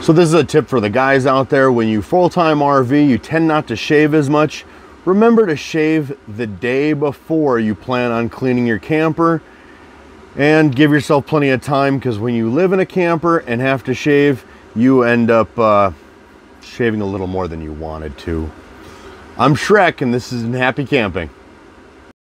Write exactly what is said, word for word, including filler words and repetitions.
So this is a tip for the guys out there. When you full-time R V, you tend not to shave as much. Remember to shave the day before you plan on cleaning your camper, and give yourself plenty of time, because when you live in a camper and have to shave, you end up uh, shaving a little more than you wanted to. I'm Shrek, and this is Happy Camping.